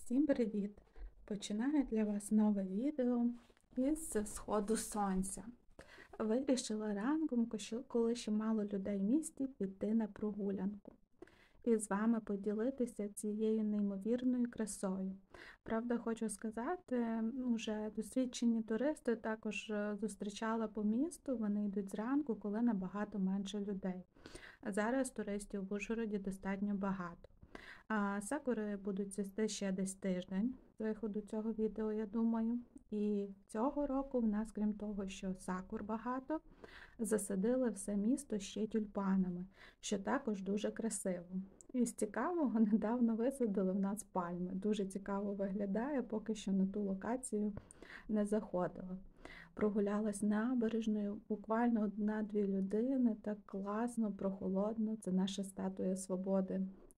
Всім привіт! Починаю для вас нове відео із сходу сонця. Вирішила ранком, коли ще мало людей в місті, піти на прогулянку і з вами поділитися цією неймовірною красою. Правда, хочу сказати, вже досвідчені туристи також зустрічала по місту, вони йдуть зранку, коли набагато менше людей. А зараз туристів в Ужгороді достатньо багато. Сакури будуть цвісти ще десь тиждень з виходу цього відео, я думаю. І цього року в нас, крім того, що сакур багато, засадили все місто ще тюльпанами, що також дуже красиво. І з цікавого недавно висадили в нас пальми. Дуже цікаво виглядає, поки що на ту локацію не заходила. Прогулялась набережною, буквально 1-2 людини, так класно, прохолодно. Це наша статуя Свободи.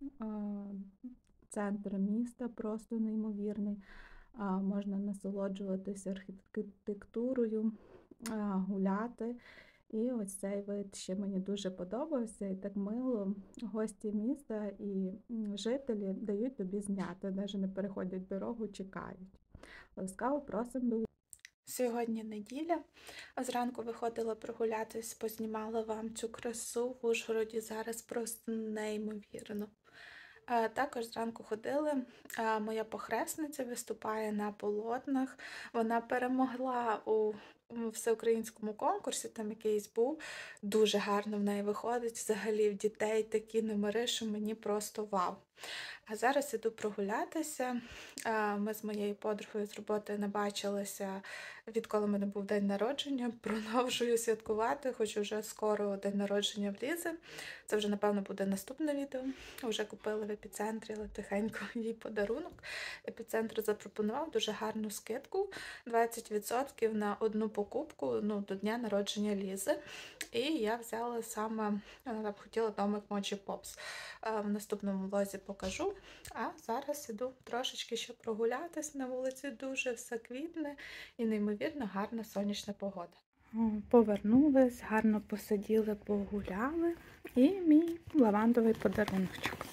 Центр міста просто неймовірний. Можна насолоджуватися архітектурою, гуляти. І ось цей вид ще мені дуже подобався, і так мило. Гості міста і жителі дають тобі зняти, навіть не переходять дорогу, чекають. Ласкаво просимо до. Сьогодні неділя, а зранку виходила прогулятись, познімала вам цю красу в Ужгороді, зараз просто неймовірно. Також зранку ходили, моя похресниця виступає на полотнах, вона перемогла у всеукраїнському конкурсі, там якийсь був, дуже гарно в неї виходить, взагалі в дітей такі номери, що мені просто вау. А зараз іду прогулятися, ми з моєю подругою з роботи не бачилися, відколи в мене був день народження, продовжую святкувати, хоч вже скоро день народження в Лізи, це вже напевно буде наступне відео, вже купили в епіцентрі, але тихенько їй подарунок. Епіцентр запропонував дуже гарну скидку, 20% на одну покупку до дня народження Лізи. І я взяла саме, вона хотіла домик Mochi Pops. В наступному влозі покажу. А зараз іду трошечки ще прогулятись. На вулиці дуже все квітне і неймовірно гарна сонячна погода. Повернулись, гарно посиділи, погуляли. І мій лавандовий подаруночок.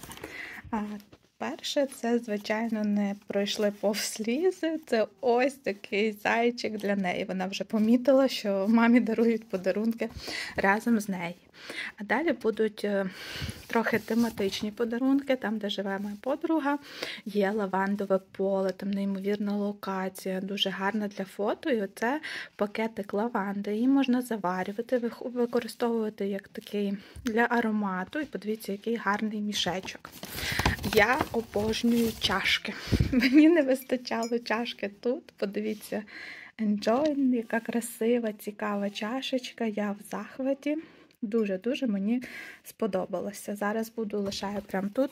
Перше, це, звичайно, не пройшли повз Лізи, це ось такий зайчик для неї. Вона вже помітила, що мамі дарують подарунки разом з нею. А далі будуть трохи тематичні подарунки, там, де живе моя подруга, є лавандове поле, там неймовірна локація, дуже гарна для фото. І оце пакетик лаванди, її можна заварювати, використовувати як такий для аромату. І подивіться, який гарний мішечок. Я обожнюю чашки. Мені не вистачало чашки тут. Подивіться, Enjoy, яка красива, цікава чашечка. Я в захваті. Дуже-дуже мені сподобалося. Зараз лишаю прямо тут,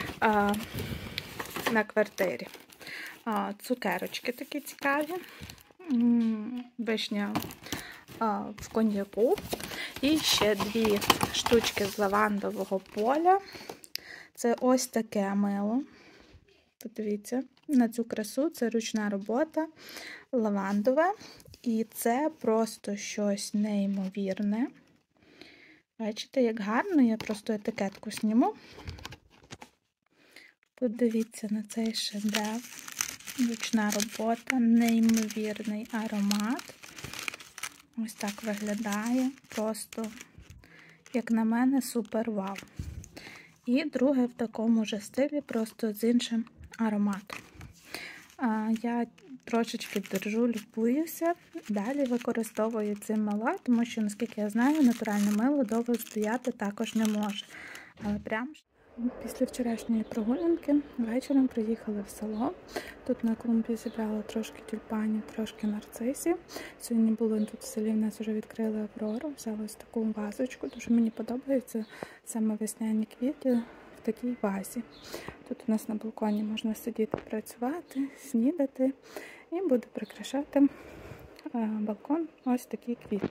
на квартирі. Цукерочки такі цікаві. Вишня в коньяку. І ще 2 штучки з лавандового поля. Це ось таке мило. Подивіться на цю красу, це ручна робота, лавандове. І це просто щось неймовірне. Бачите, як гарно, я просто етикетку зніму. Подивіться на цей шедевр. Ручна робота, неймовірний аромат. Ось так виглядає. Просто, як на мене, супер вау. І друге в такому ж стилі, просто з іншим ароматом. Я трошечки держу, любуюся. Далі використовую це мило, тому що, наскільки я знаю, натуральне мило довго стояти також не може. Але прямо після вчорашньої прогулянки вечором приїхали в село. Тут на клумбі зібрала трошки тюльпанів, трошки нарцисів. Сьогодні було тут в селі, в нас вже відкрили Аврору. Взяла ось таку вазочку. Дуже мені подобається саме весняні квіти в такій вазі. Тут у нас на балконі можна сидіти, працювати, снідати. І буду прикрашати балкон ось такі квіти.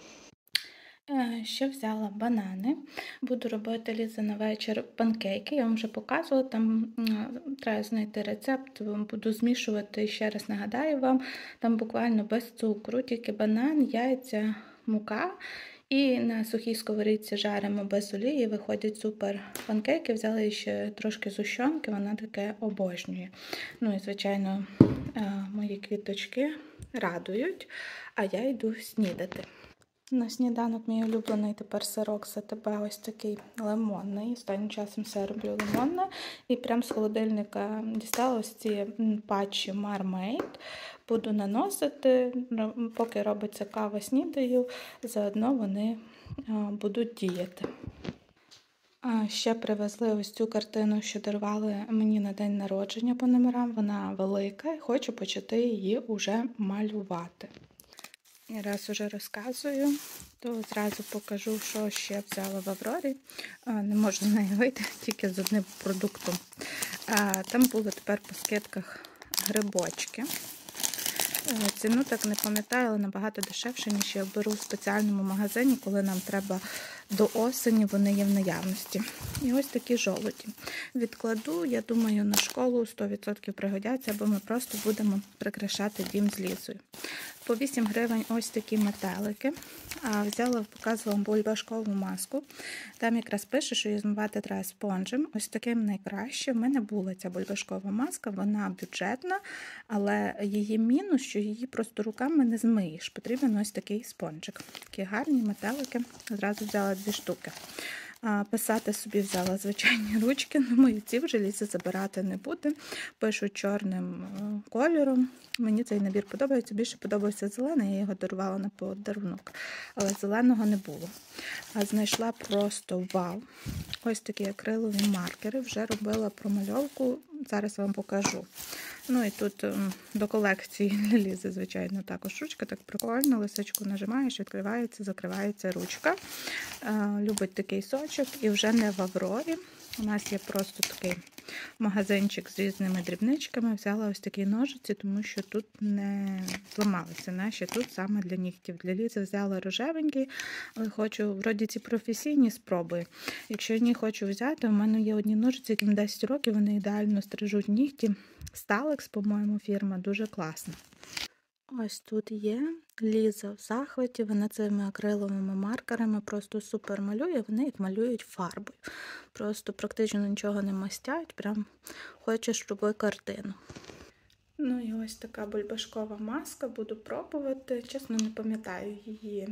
Ще взяла банани. Буду робити Ліза на вечір панкейки. Я вам вже показувала, там треба знайти рецепт, буду змішувати, ще раз нагадаю вам, там буквально без цукру, тільки банан, яйця, мука І на сухій сковорідці жаримо без олії, виходять супер панкейки. Взяли ще трошки згущенки, вона таке обожнює. Ну і, звичайно, мої квіточки радують, а я йду снідати. На сніданок мій улюблений тепер сирок з АТБ, ось такий лимонний. Останнім часом все роблю лимонне. І прямо з холодильника дістала ось ці патчі Marmite. Буду наносити, поки робиться кава, снідаю, заодно вони будуть діяти. Ще привезли ось цю картину, що дарували мені на день народження по номерам. Вона велика і хочу почати її уже малювати. І раз уже розказую, то зразу покажу, що ще взяла в Аврорі. Не можу з неї вийти, тільки з одним продуктом. Там були тепер по скидках грибочки. Ціну так не пам'ятаю, але набагато дешевше, ніж я беру в спеціальному магазині, коли нам треба до осені, вони є в наявності. І ось такі жолуді. Відкладу, я думаю, на школу 100% пригодяться, бо ми просто будемо прикрашати дім з Лізою. По 8 гривень ось такі метелики. Взяла, показувала вам бульбашкову маску. Там якраз пише, що її змивати треба спонжем. Ось таким найкраще. В мене була ця бульбашкова маска, вона бюджетна, але її мінус, що її просто руками не змиєш. Потрібен ось такий спонжик. Такі гарні метелики. Зразу взяла 2 штуки. Писати собі взяла звичайні ручки, але мої ці вже Ліза забирати не буде. Пишу чорним кольором. Мені цей набір подобається. Більше подобався зелений, я його дарувала на подарунок. Але зеленого не було. Знайшла просто вау. Ось такі акрилові маркери. Вже робила промальовку. Зараз вам покажу. Ну і тут до колекції для Лізи, звичайно, також ручка. Так прикольно. Лисичку нажимаєш, відкривається, закривається ручка. Любить такий сочок. І вже не в Аврорі. У нас є просто такий магазинчик з різними дрібничками. Взяла ось такі ножиці, тому що тут не зламалися наші. Тут саме для нігтів. Для Лізи взяла рожевенький, але хочу, вроді ці професійні, спробую. Якщо ні хочу взяти, у мене є одні ножиці, яким 10 років, вони ідеально стрижуть нігті. Сталекс, по-моєму, фірма, дуже класна. Ось тут є Ліза в захваті, вона цими акриловими маркерами просто супер малює, вони як малюють фарбою. Просто практично нічого не мастять, прям хочеш роби картину. Ну і ось така бульбашкова маска, буду пробувати. Чесно, не пам'ятаю її,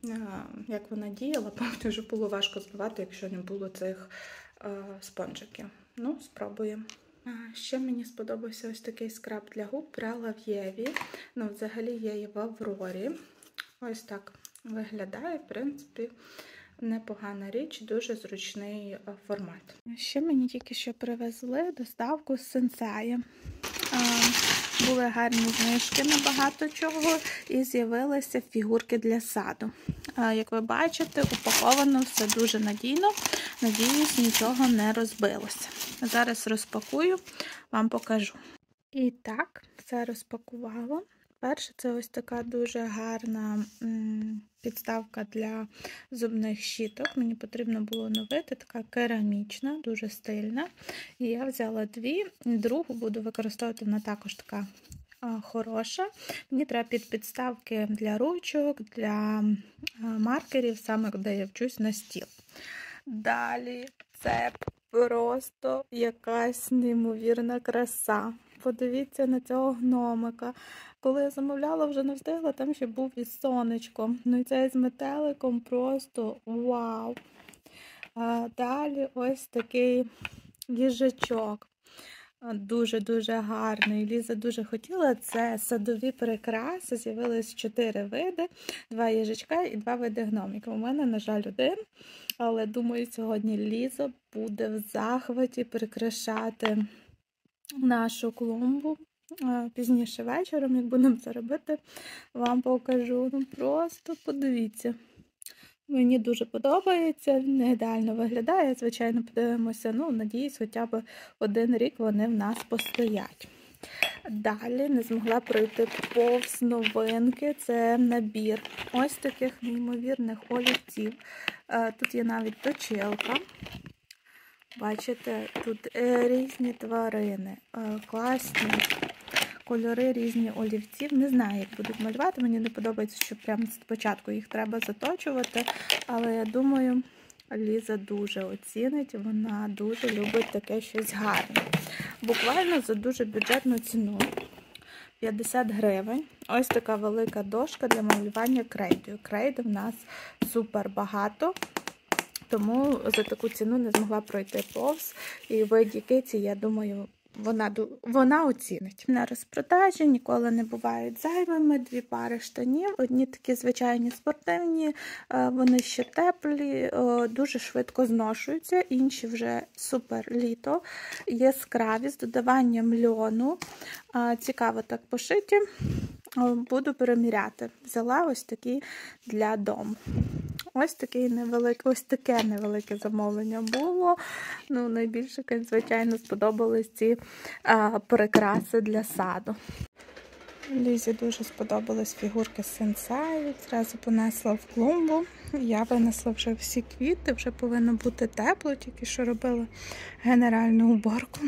як вона діяла, пам'ятаю, вже було важко збивати, якщо не було цих спонжиків. Ну, спробуємо. Ще мені сподобався ось такий скраб для губ, брала в Єві, ну взагалі є і в Аврорі. Ось так виглядає, в принципі, непогана річ, дуже зручний формат. Ще мені тільки що привезли доставку з Сенсея. Були гарні знижки на багато чого і з'явилися фігурки для саду. Як ви бачите, упаковано все дуже надійно. Надіюсь, нічого не розбилося. Зараз розпакую, вам покажу. І так, все розпакувала. Перше, це ось така дуже гарна підставка для зубних щіток. Мені потрібно було оновити, така керамічна, дуже стильна. І я взяла 2, другу буду використовувати, вона також така хороша. Мені треба підставки для ручок, для маркерів, саме де я вчусь, на стіл. Далі це просто якась неймовірна краса. Подивіться на цього гномика. Коли я замовляла, вже не встигла, там ще був із сонечком. Ну і цей з метеликом просто вау! Далі ось такий їжачок. Дуже-дуже гарний. Ліза дуже хотіла. Це садові прикраси. З'явилось 4 види. 2 їжачка і 2 види гномиків. У мене, на жаль, 1. Але, думаю, сьогодні Ліза буде в захваті прикрашати нашу клумбу. Пізніше вечором, як будемо це робити, вам покажу. Ну, просто подивіться. Мені дуже подобається, не ідеально виглядає. Звичайно, подивимося, ну, надіюсь, хоча б 1 рік вони в нас постоять. Далі не змогла пройти повз новинки. Це набір ось таких неймовірних олівців. Тут є навіть точилка. Бачите, тут різні тварини, кольори різні олівців. Не знаю, як будуть малювати. Мені не подобається, що прямо спочатку їх треба заточувати. Але я думаю, Ліза дуже оцінить. Вона дуже любить таке щось гарне. Буквально за дуже бюджетну ціну. 50 гривень. Ось така велика дошка для малювання крейдою. Крейди в нас супер багато. Тому за таку ціну не змогла пройти повз. І виді киці, я думаю, вона оцінить. На розпродажі ніколи не бувають зайвими. 2 пари штанів. Одні такі звичайні спортивні, вони ще теплі, дуже швидко зношуються. Інші вже супер літо. Яскраві, з додаванням льону. Цікаво так пошиті. Буду переміряти. Взяла ось такі для дому. Ось таке невелике замовлення було. Ну, найбільше, звичайно, сподобались ці прикраси для саду. Лізі дуже сподобались фігурки сенсею. Зразу понесла в клумбу. Я винесла вже всі квіти, вже повинно бути тепло, тільки що робила генеральну уборку.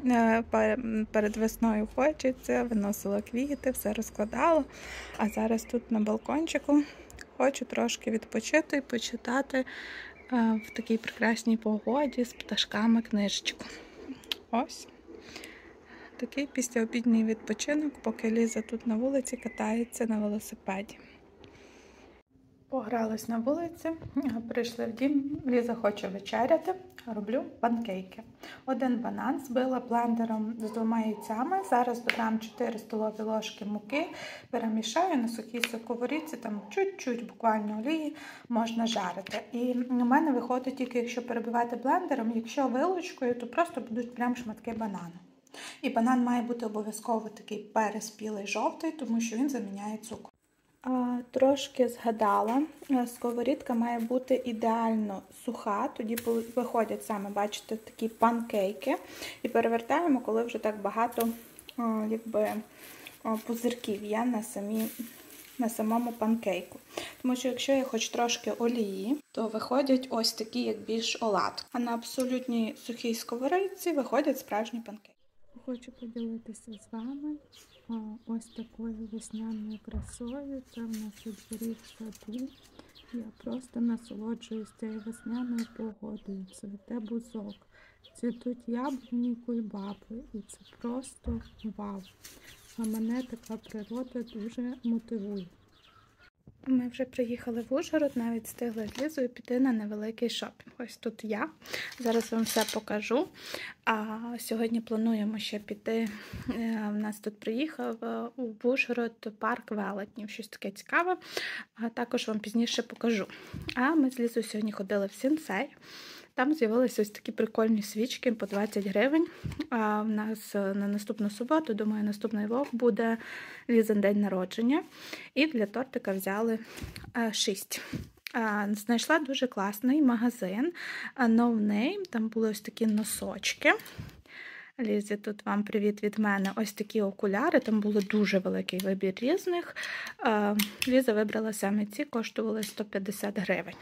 Перед весною хочеться, виносила квіти, все розкладала. А зараз тут на балкончику хочу трошки відпочити і почитати в такій прекрасній погоді з пташками книжечку. Ось. Такий післяобідній відпочинок, поки Ліза тут на вулиці катається на велосипеді. Погрались на вулиці, прийшли в дім, Ліза хоче вечеряти, роблю панкейки. 1 банан збила блендером з 2 яйцями, зараз додам 4 столові ложки муки, перемішаю на сухій сковорідці, там чуть-чуть буквально олії можна жарити. І у мене виходить тільки, якщо перебивати блендером, якщо вилочкою, то просто будуть прям шматки банану. І банан має бути обов'язково такий переспілий жовтий, тому що він заміняє цукор. Трошки згадала, сковорідка має бути ідеально суха, тоді виходять саме, бачите, такі панкейки. І перевертаємо, коли вже так багато пузирків є на самому панкейку. Тому що якщо є хоч трошки олії, то виходять ось такі, як більш оладки. А на абсолютній сухій сковорідці виходять справжні панкейки. Хочу поділитися з вами ось такою весняною красою. Це в нас у дворі в саду. Я просто насолоджуюсь цією весняною погодою. Цвіте бузок, цвітуть яблуні, кульбаби. І це просто вау. А мене така природа дуже мотивує. Ми вже приїхали в Ужгород, навіть встигли з Лізою піти на невеликий шопінг. Ось тут я. Зараз вам все покажу. А сьогодні плануємо ще піти. У нас тут приїхав в Ужгород парк велетнів. Щось таке цікаве. А також вам пізніше покажу. А ми з Лізою сьогодні ходили в Сінсей. Там з'явилися ось такі прикольні свічки по 20 гривень. А в нас на наступну суботу, думаю, наступний влог буде Лізин день народження. І для тортика взяли 6. Знайшла дуже класний магазин No Name. Там були ось такі носочки. Лізі, тут вам привіт від мене. Ось такі окуляри. Там було дуже великий вибір різних. Ліза вибрала саме ці, коштували 150 гривень.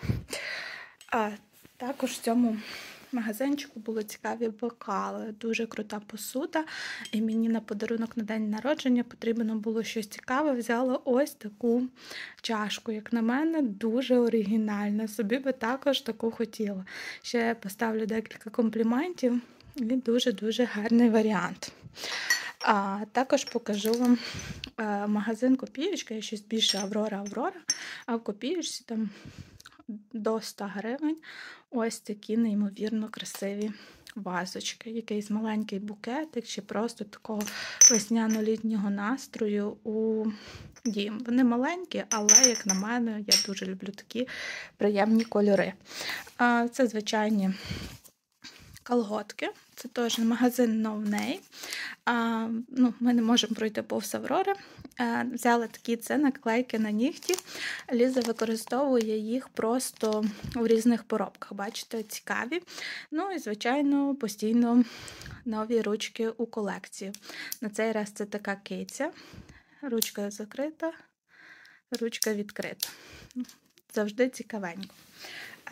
Також в цьому магазинчику були цікаві бокали, дуже крута посуда. І мені на подарунок на день народження потрібно було щось цікаве. Взяла ось таку чашку. Як на мене, дуже оригінальна. Собі би також таку хотіла. Ще поставлю декілька компліментів. І дуже-дуже гарний варіант. Також покажу вам магазин Копієчка. Є щось більше Аврора. А в Копієчці там до 100 гривень ось такі неймовірно красиві вазочки. Якийсь маленький букетик, чи просто такого весняно-літнього настрою у дім. Вони маленькі, але, як на мене, я дуже люблю такі приємні кольори. Це звичайні колготки. Це теж магазин No Name. Ми не можемо пройти повз Аврори. Взяла такі, це наклейки на нігті. Ліза використовує їх просто у різних поробках. Бачите, цікаві. Ну і, звичайно, постійно нові ручки у колекції. На цей раз це така киця. Ручка закрита, ручка відкрита. Завжди цікавенько.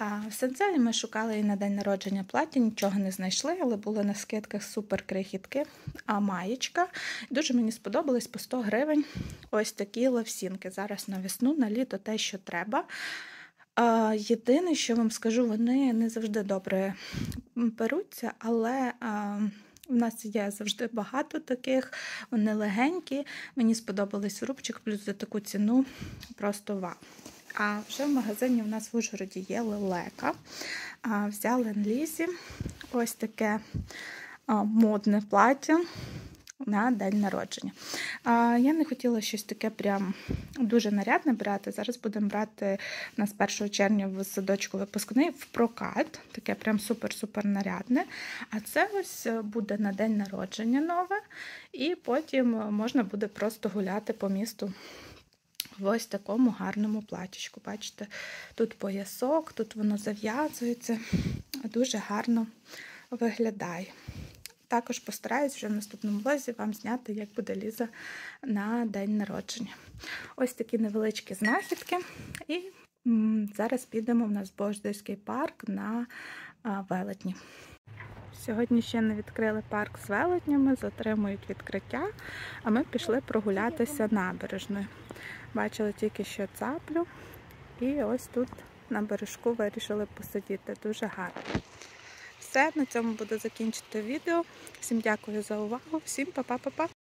В Сенсеї ми шукали і на день народження плаття, нічого не знайшли, але були на скидках супер крихітки. Маєчка. Дуже мені сподобались по 100 гривень ось такі лавсінки. Зараз на весну, на літо те, що треба. Єдине, що вам скажу, вони не завжди добре беруться, але в нас є завжди багато таких, вони легенькі. Мені сподобались рубчик, плюс за таку ціну просто вау. А вже в магазині в нас в Ужгороді є лелека. Взяли на Лізі ось таке модне плаття на день народження. Я не хотіла щось таке прям дуже нарядне брати. Зараз будемо брати у нас 1 червня в садочку випускний в прокат. Таке прям супер-супер нарядне. А це ось буде на день народження нове. І потім можна буде просто гуляти по місту в ось такому гарному платічку. Бачите, тут поясок, тут воно зав'язується. Дуже гарно виглядає. Також постараюсь вже в наступному влозі вам зняти, як буде Ліза на день народження. Ось такі невеличкі знахідки. І зараз підемо в нас в Бождойський парк на велетні. Сьогодні ще не відкрили парк з велетнями, затримують відкриття, а ми пішли прогулятися набережною. Бачили тільки що цаплю, і ось тут на бережку вирішили посидіти. Дуже гарно. Все, на цьому буду закінчити відео. Всім дякую за увагу, всім па-па-па-па!